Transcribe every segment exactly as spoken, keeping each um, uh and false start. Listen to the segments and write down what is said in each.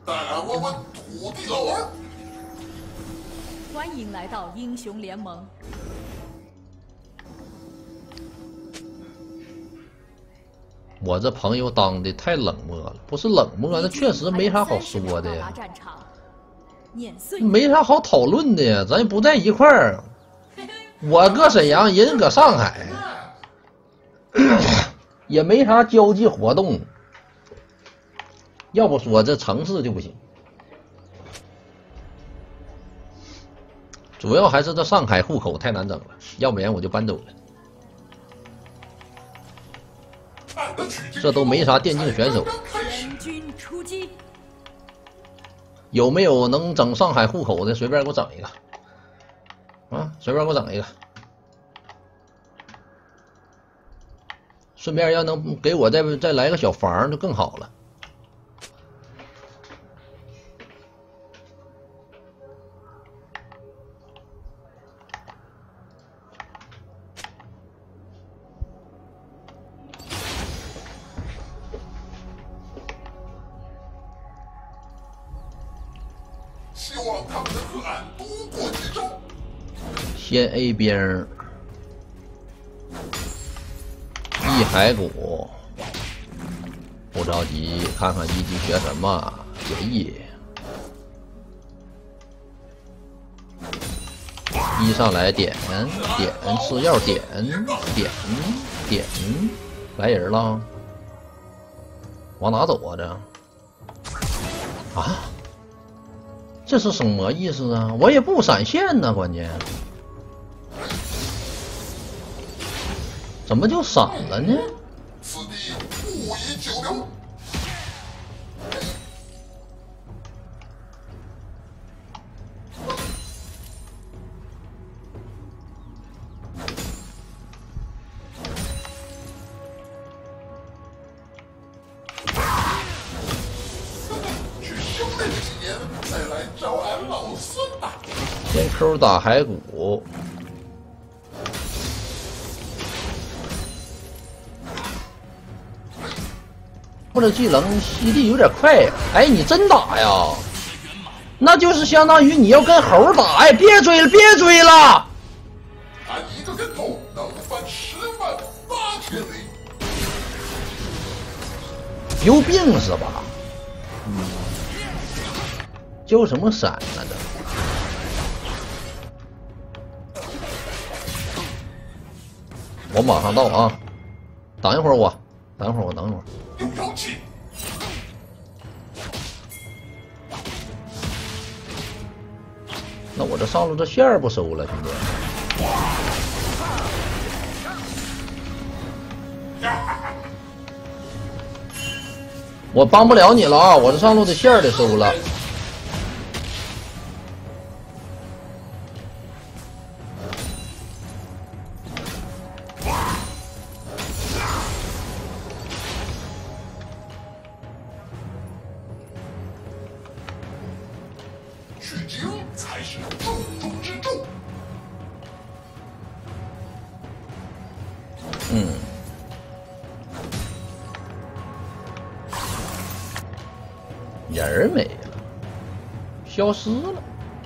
带来我们土地老儿。 欢迎来到英雄联盟。 我这朋友当的太冷漠了，不是冷漠，那确实没啥好说的呀，没啥好讨论的呀，咱也不在一块儿。我搁沈阳，人搁上海，也没啥交际活动。要不说这城市就不行，主要还是这上海户口太难整了，要不然我就搬走了。这都没啥电竞选手， 全军出击。 有没有能整上海户口的？随便给我整一个啊！随便给我整一个。顺便要能给我再再来个小房就更好了。 希望他们能和俺度过几周。 先 A 兵，一骸骨，不着急，看看一级学什么，协议。一上来点点吃药点点点，来人了，往哪走啊？这啊？这是什么意思啊？我也不闪现呢，关键怎么就闪了呢？ 此地不宜久留。去修炼几年，再来找俺老孙吧。 先 Q 打骸骨。或者技能吸地有点快呀！哎，你真打呀？那就是相当于你要跟猴打！哎，别追了，别追了！ 俺一个跟头能翻十万八千里。 有病是吧？嗯，交什么闪呢？这我马上到啊！等一会儿我，等一会儿我，等一会儿。 有妖气。 那我这上路这线儿不收了，兄弟。我帮不了你了啊！我这上路的线儿得收了。 取经才是重中之重。 嗯。人儿没了，消失了。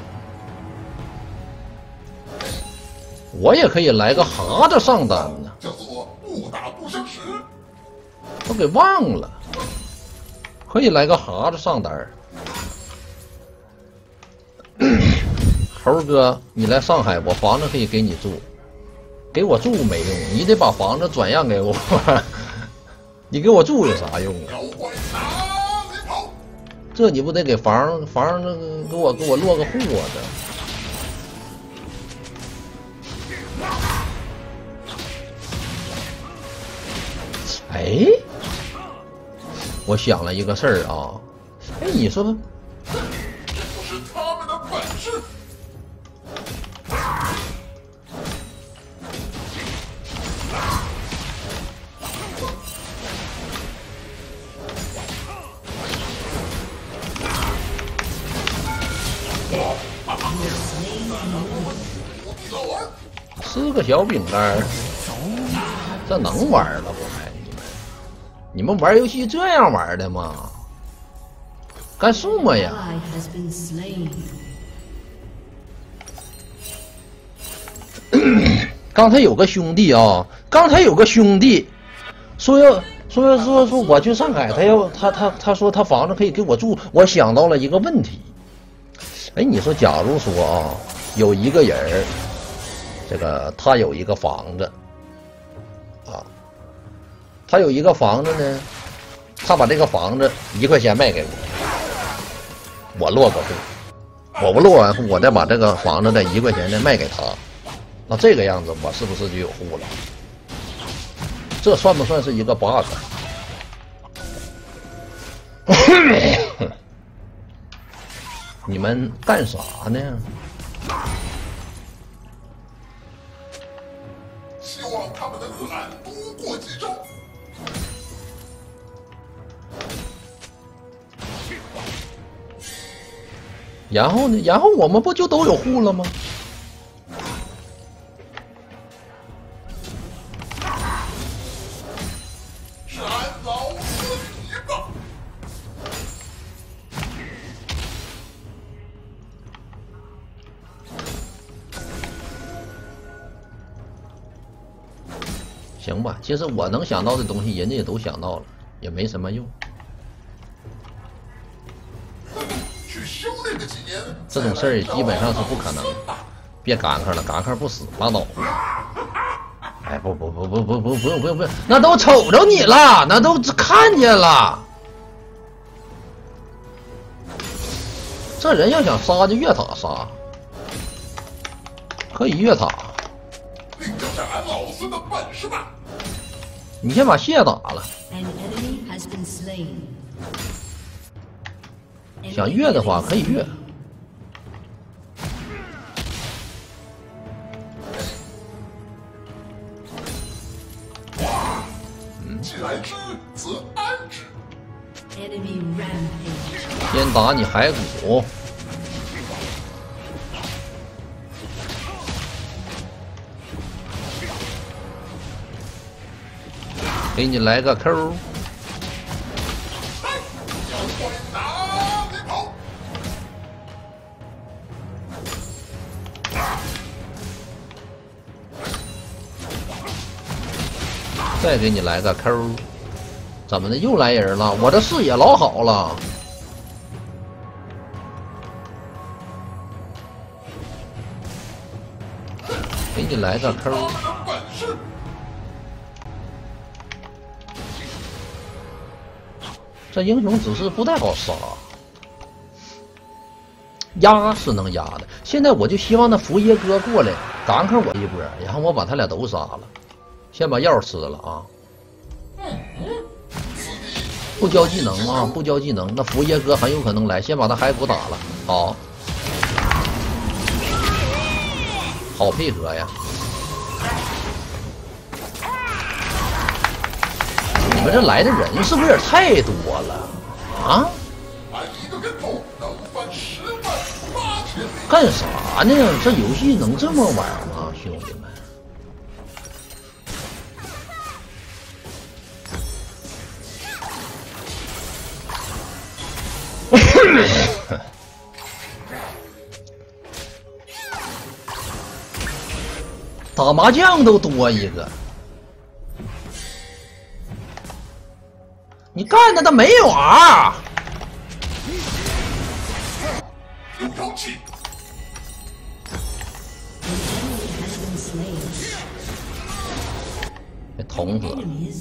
我也可以来个哈子上单呢， 叫做不打不相识。 我给忘了，可以来个哈子上单。猴哥，你来上海，我房子可以给你住，给我住没用，你得把房子转让给我。你给我住有啥用啊？这你不得给房房那个给我给我落个户啊？这，哎，我想了一个事儿啊，哎，你说吧， 这就是他们的本事。 吃个小饼干，这能玩了不？还你们，你们玩游戏这样玩的吗？ 干什么呀？刚才有个兄弟啊，刚才有个兄弟说要说要说说我去上海，他要他他他说他房子可以给我住，我想到了一个问题。哎，你说假如说啊，有一个人儿，这个他有一个房子啊，他有一个房子呢，他把这个房子一块钱卖给我，我落个户，我不落完户，我再把这个房子的一块钱再卖给他。那这个样子，我是不是就有户了？这算不算是一个 bug？ 你们干啥呢？ 希望他们能懒多过几招。 然后呢？然后我们不就都有户了吗？行吧，其实我能想到的东西，人家也都想到了，也没什么用。 去修炼个几年， 这种事儿基本上是不可能。别赶克了，赶克不死拉倒。哎，不不不不不不不用不用不用，那都瞅着你了，那都看见了。这人要想杀就越塔杀，可以越塔。 这就是俺老孙的本事吧！ 你先把谢打了。想越的话可以越。 嗯，既来之则安之。 先打你骸骨。给你来个扣，再给你来个扣，怎么的又来人了？我这视野老好了。给你来个扣。这英雄只是不太好杀，压是能压的。现在我就希望那福耶哥过来赶克我一波，然后我把他俩都杀了，先把药吃了啊！不交技能啊，不交技能，那福耶哥很有可能来，先把他骸骨打了。好，好配合呀！你们这来的人是不是有点太多了啊？干啥呢？这游戏能这么玩吗，兄弟们？打麻将都多一个。你干的他没有啊！ 有妖气。 被捅死了。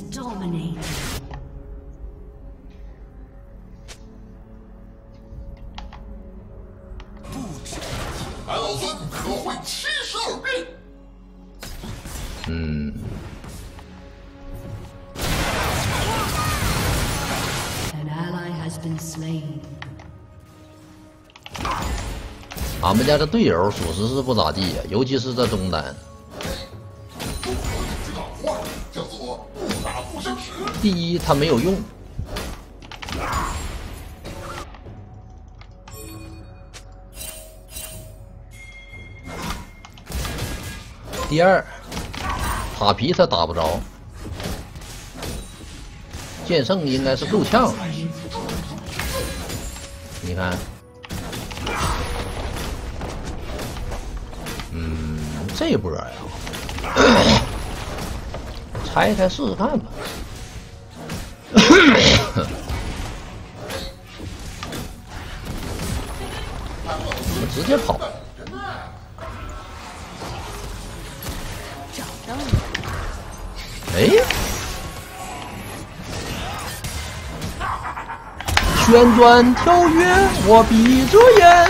俺老孙可会七十二变。 嗯。俺们家的队友属实是不咋地呀，尤其是这中单。 叫做不打不相识。 第一，他没有用；第二，塔皮他打不着。剑圣应该是够呛。 你看，嗯，这波呀，拆开试试看吧。我直接跑。 找到你。 哎，旋转跳跃，我闭着眼，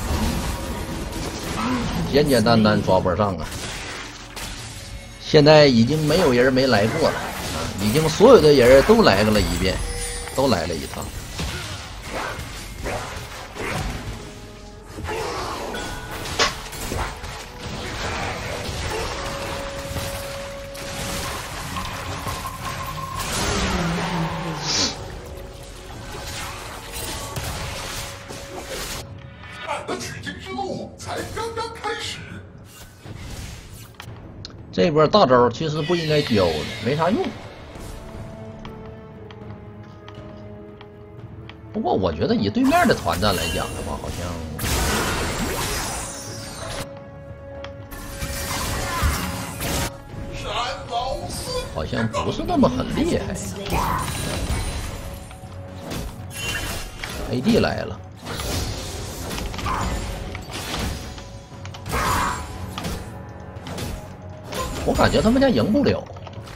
简简单单抓不上啊！现在已经没有人没来过了啊，已经所有的人都来了一遍，都来了一趟。 俺的取经之路才刚刚开始。 这波大招其实不应该教的，没啥用。不过我觉得以对面的团战来讲的话，好像是俺老四好像不是那么很厉害。A D 来了。我感觉他们家赢不了，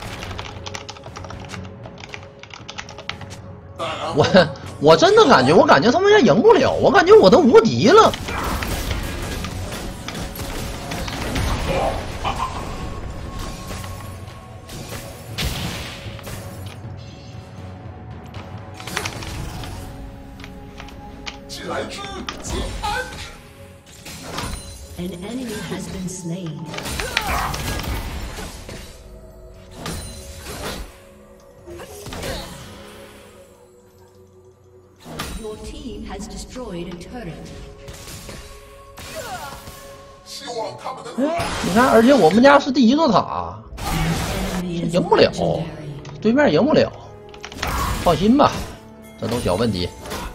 我我真的感觉，我感觉他们家赢不了，我感觉我都无敌了。 既来之则安之。 An enemy has been slain. Your team has destroyed a turret. 希望他们能。 你看，而且我们家是第一个塔，赢不了，对面赢不了。放心吧，这都小问题。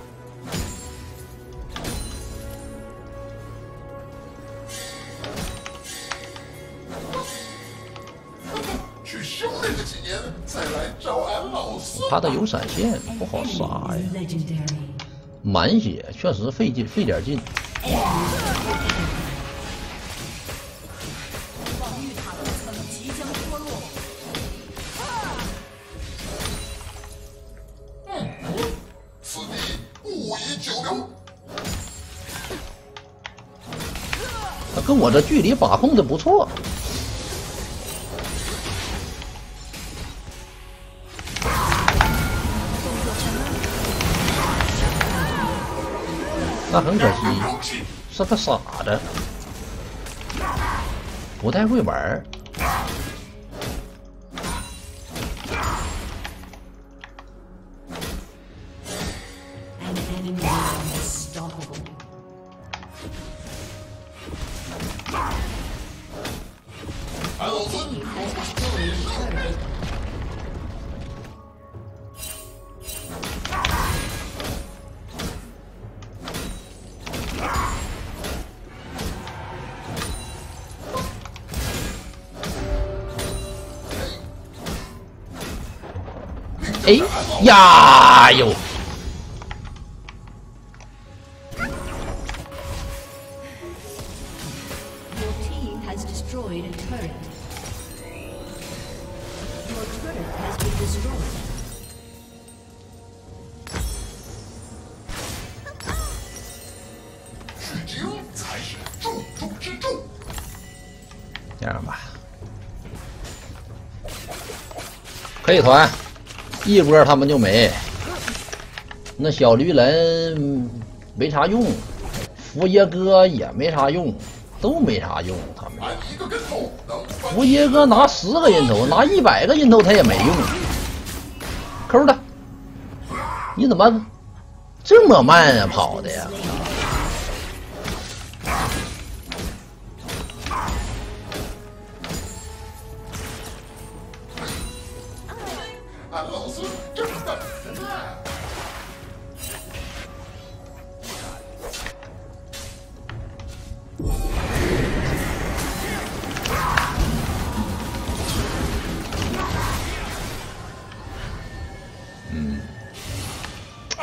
去修炼个几年，再来找俺老四。 他的有闪现，不好杀呀。满血确实费劲，费点劲。 防御塔楼层即将脱落。 嗯，此地不宜久留。 他跟我这距离把控的不错。 那很可惜，是个傻子，不太会玩儿。 俺老四。 哎呀哟！ Your team has destroyed a turret. Your turret has been destroyed. 取经才是重中之重。 这样吧，可以团。 一波他们就没，那小驴人没啥用，福耶哥也没啥用，都没啥用。他们福耶哥拿十个人头，拿一百个人头他也没用。抠的，你怎么这么慢啊？跑的呀！ 俺老四正等着呢。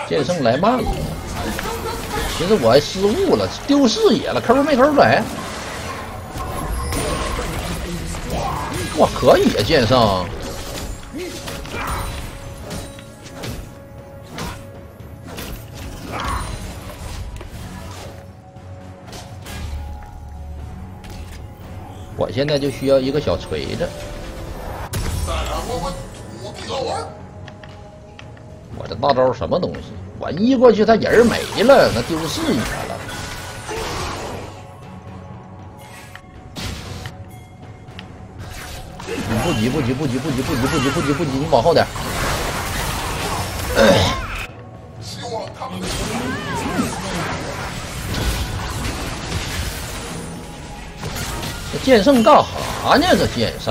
剑圣来慢了，其实我还失误了，丢视野了，抠没抠出来？哇，可以啊，剑圣。我现在就需要一个小锤子。 再让我们土地老玩。 我这大招什么东西？我一过去，他人没了，那丢视野了。你不急不急不急不急不急不急不急不急，你往后点。哎。 希望他们。 这剑圣干哈呢？这剑圣，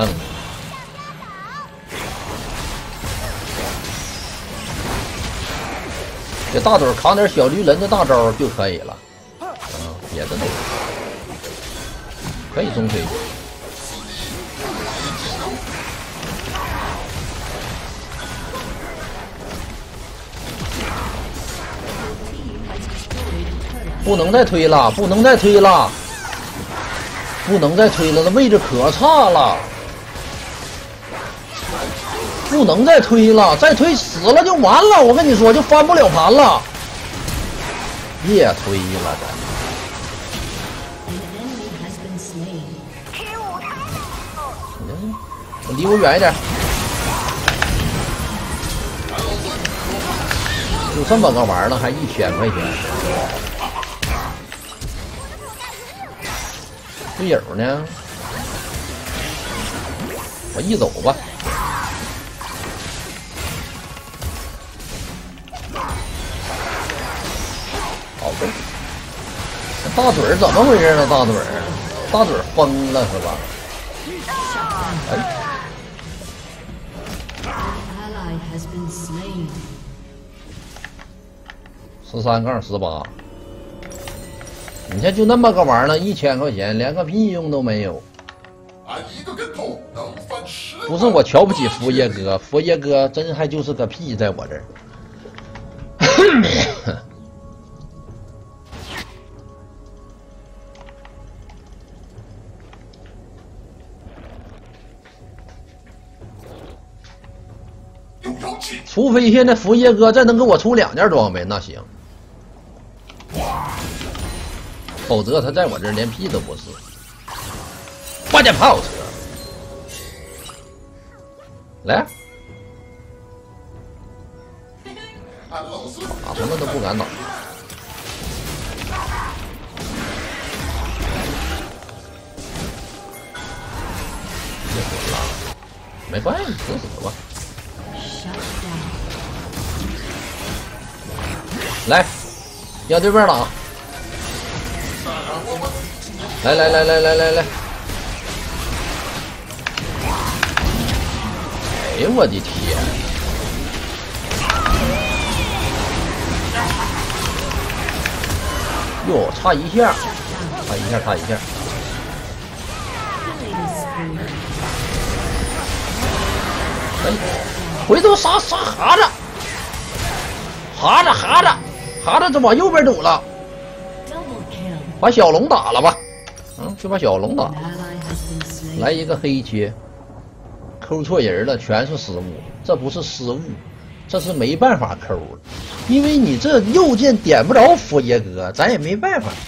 这大嘴扛点小绿人的大招就可以了。啊，别的都可以中推。不能再推了，不能再推了。不能再推了，那位置可差了，不能再推了，再推死了就完了。我跟你说，就翻不了盘了。别推了，这。离我远一点。就这么个玩意儿了，还一千块钱。队友呢？我一走吧。好的。这大嘴怎么回事呢？大嘴，大嘴疯了是吧？哎。十三杠十八。你看，就那么个玩意儿了，一千块钱，连个屁用都没有。 俺一个跟头能翻十。 不是我瞧不起佛爷哥，佛爷哥真还就是个屁，在我这儿。除非现在佛爷哥再能给我出两件装备，那行。否则他在我这儿连屁都不是。八架炮车，来，打什么都不敢打。别滚了，没关系，死死吧。来，要对面打。来来来来来来来！哎呦我的天！哟，差一下，差一下，差一下。哎，回头杀杀哈子，哈子哈子哈子，这往右边堵了，把小龙打了吧。嗯，就把小龙打，来一个黑切，抠错人了，全是失误，这不是失误，这是没办法抠了，因为你这右键点不着佛爷哥，咱也没办法。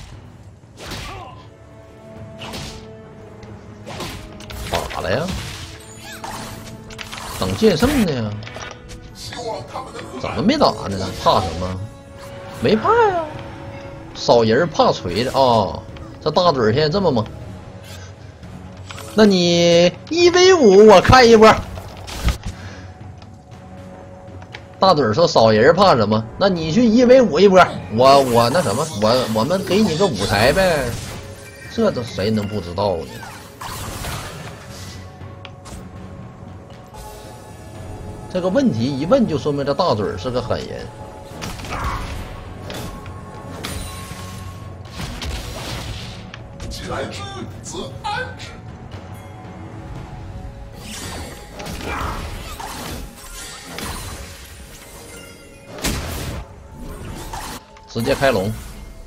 打了呀，等剑圣呢，怎么没打呢？怕什么？没怕呀，少人怕锤子啊。哦，这大嘴现在这么猛，那你一 v 五我看一波。大嘴说少人怕什么？那你去一 v 五一波，我我那什么，我我们给你个舞台呗，这都谁能不知道呢？这个问题一问就说明这大嘴是个狠人。 来之则安之。 直接开龙。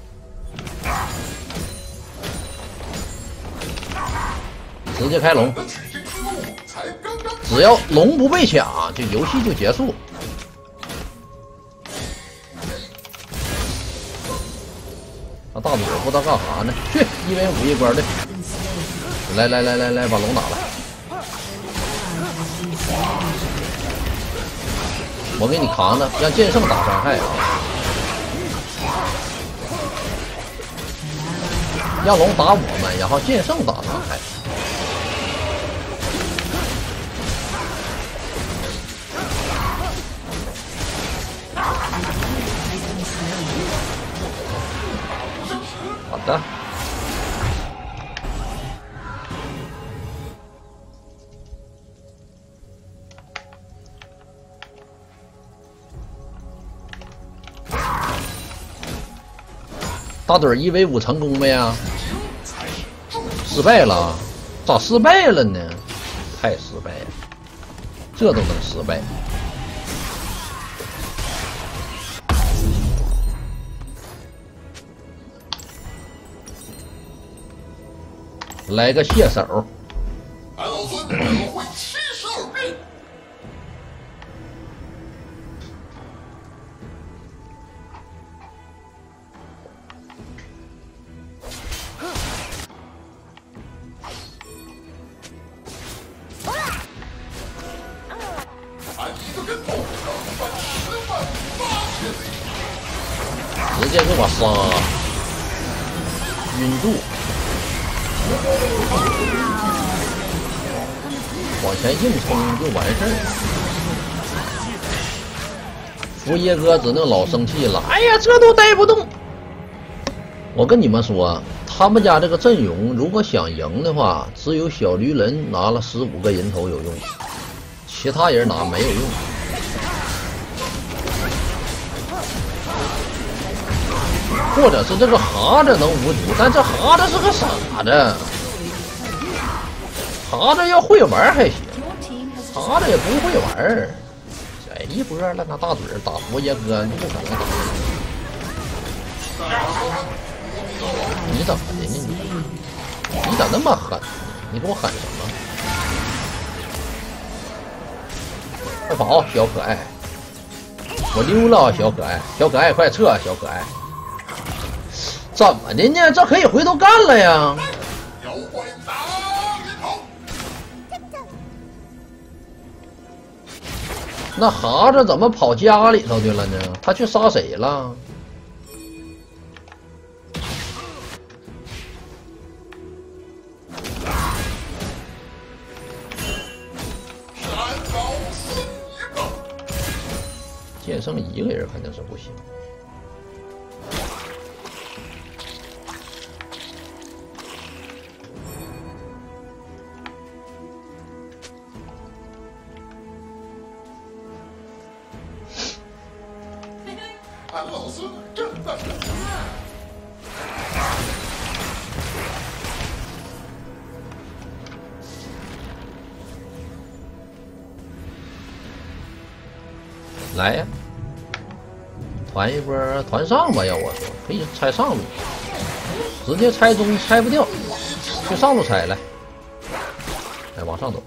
直接开龙，只要龙不被抢，这游戏就结束。那大嘴不知道干啥呢？去一 v 五一关的，来来来来来，把龙打了。我给你扛着，让剑圣打伤害啊！让龙打我们，然后剑圣打伤害。好的。大嘴一 v 五成功没呀？失败了，咋失败了呢？太失败了，这都能失败。来个卸手。 俺老孙我会七十二变。俺一个跟头上翻十万八千里。 直接给我杀，晕住。往前硬冲就完事儿。福爷哥只能老生气了，哎呀，这都带不动。我跟你们说，他们家这个阵容，如果想赢的话，只有小驴人拿了十五个人头有用，其他人拿没有用。或者是这个哈子能无敌，但这哈子是个傻子，哈子要会玩还行，哈子也不会玩。这一波了，那大嘴打佛爷哥，你不可能打。你怎么的呢？你你咋那么狠？你给我狠什么？快跑，小可爱！我溜了，小可爱，小可爱，快撤，小可爱！怎么的呢？这可以回头干了呀！ 妖怪打一头。 那哈子怎么跑家里头去了呢？他去杀谁了？剑圣一个人肯定是不行。 俺老孙真的是。 来呀，团一波，团上吧！要我说，可以拆上路，直接拆中拆不掉，去上路拆来，来往上走，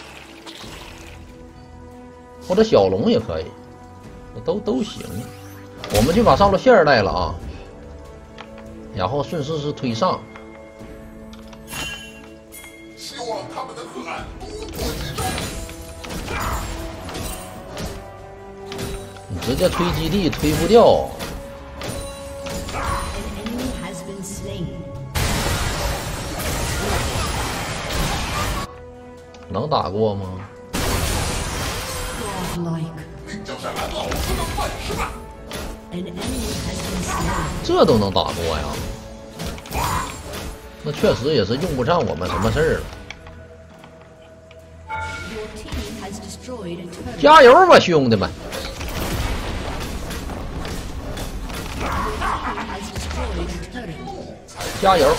或者小龙也可以，都都行。我们就把上路线儿带了啊，然后顺势是推上。 希望他们能和俺多多几招。 你直接推基地推不掉。能打过吗？ 那就是俺老孙的本事吧。 这都能打过呀？那确实也是用不上我们什么事儿了。加油吧，兄弟们！加油！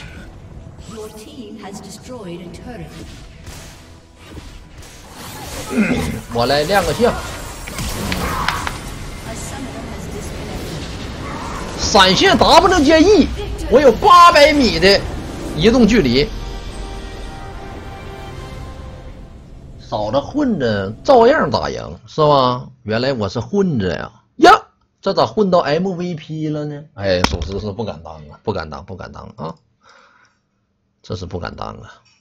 我来亮个相。 闪现 W 接 E， 我有八百米的移动距离，少着混着照样打赢，是吧？原来我是混着呀呀，这咋混到 M V P 了呢？哎，属实是不敢当啊，不敢当，不敢当啊，这是不敢当啊。